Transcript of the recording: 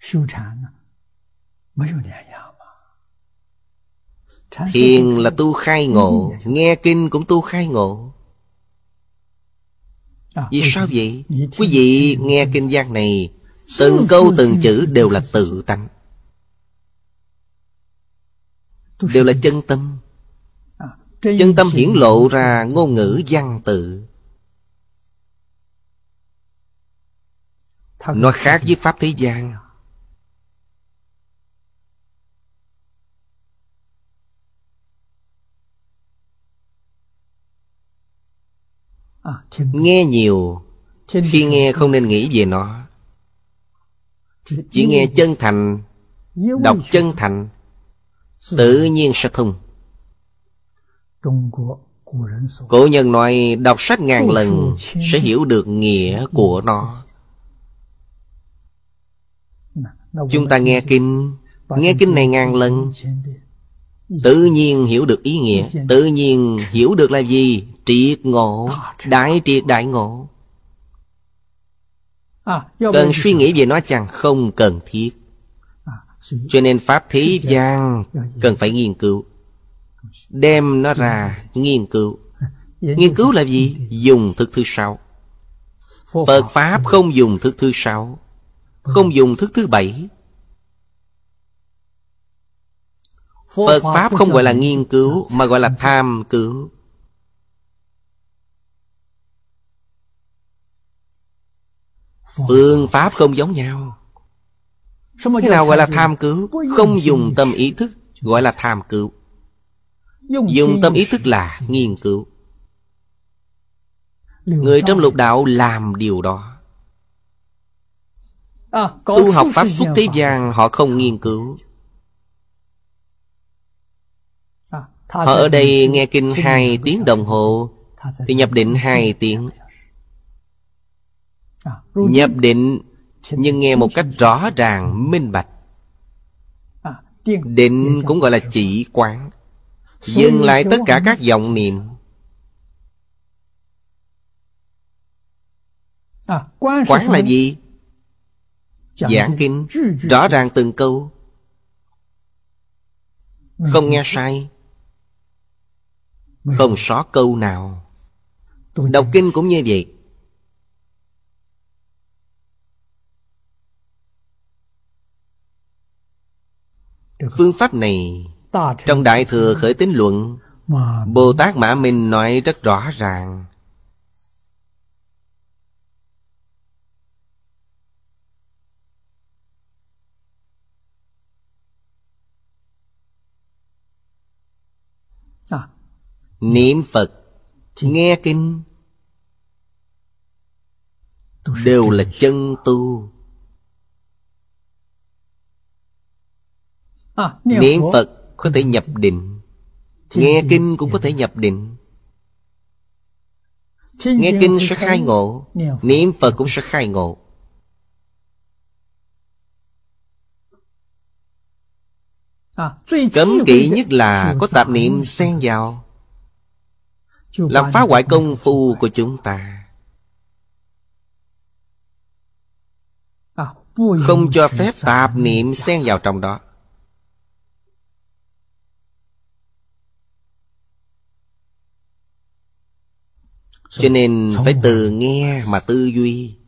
Thiền là tu khai ngộ, nghe kinh cũng tu khai ngộ. Vì sao vậy? Quý vị nghe kinh văn này, từng câu từng chữ đều là tự tánh, đều là chân tâm. Chân tâm hiển lộ ra ngôn ngữ văn tự. Nó khác với pháp thế gian. Nghe nhiều, khi nghe không nên nghĩ về nó. Chỉ nghe chân thành, đọc chân thành, tự nhiên sẽ thông. Cổ nhân nói đọc sách ngàn lần sẽ hiểu được nghĩa của nó. Chúng ta nghe kinh này ngàn lần, tự nhiên hiểu được ý nghĩa. Tự nhiên hiểu được là gì? Triệt ngộ, đại triệt đại ngộ. Cần suy nghĩ về nó chăng? Không cần thiết. Cho nên pháp thế gian cần phải nghiên cứu, đem nó ra nghiên cứu. Nghiên cứu là gì? Dùng thức thứ sáu. Phật Pháp không dùng thức thứ sáu, không dùng thức thứ bảy. Phật Pháp không gọi là nghiên cứu, mà gọi là tham cứu. Phương pháp không giống nhau. Thế nào gọi là tham cứu? Không dùng tâm ý thức gọi là tham cứu. Dùng tâm ý thức là nghiên cứu. Người trong lục đạo làm điều đó. Tu học pháp xuất thế gian họ không nghiên cứu. Họ ở đây nghe kinh 2 tiếng đồng hồ thì nhập định 2 tiếng. Nhập định nhưng nghe một cách rõ ràng, minh bạch. Định cũng gọi là chỉ quán, dừng lại tất cả các vọng niệm. Quán là gì? Giảng kinh rõ ràng từng câu, không nghe sai, không sót câu nào. Đọc kinh cũng như vậy. Phương pháp này trong Đại Thừa Khởi Tín Luận, Bồ Tát Mã Minh nói rất rõ ràng. Niệm Phật, nghe kinh đều là chân tu. Niệm Phật có thể nhập định, nghe kinh cũng có thể nhập định. Nghe kinh sẽ khai ngộ, niệm Phật cũng sẽ khai ngộ. Cấm kỵ nhất là có tạp niệm xen vào, làm phá hoại công phu của chúng ta. Không cho phép tạp niệm xen vào trong đó. Cho nên phải từ nghe mà tư duy.